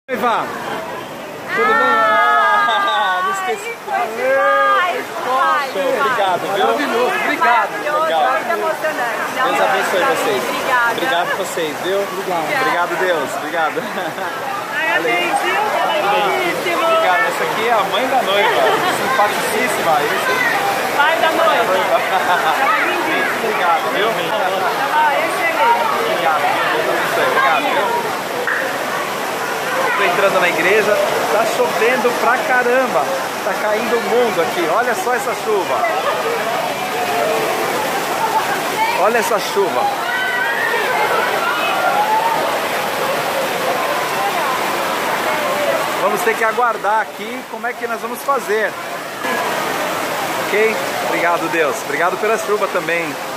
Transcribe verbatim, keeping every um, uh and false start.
Noiva, tudo bem? Ah, não esqueci. Obrigado, viu? Maravilhoso, obrigado. Legal. Muito emocionante. Deus abençoe vocês. Obrigada. Obrigado a vocês, viu? Obrigado. Obrigado, Deus. Obrigado. Parabéns, viu? Lindíssimo. Obrigado. Essa aqui é a mãe da noiva. Simpaticíssima. Esse... Pai da noiva. Tava lindíssimo. Obrigado, viu? Tava excelente. Obrigado. Deus abençoe. Obrigado, viu? Estou entrando na igreja, tá chovendo pra caramba, tá caindo o mundo aqui, olha só essa chuva, olha essa chuva, vamos ter que aguardar aqui como é que nós vamos fazer, ok? Obrigado, Deus, obrigado pela chuva também.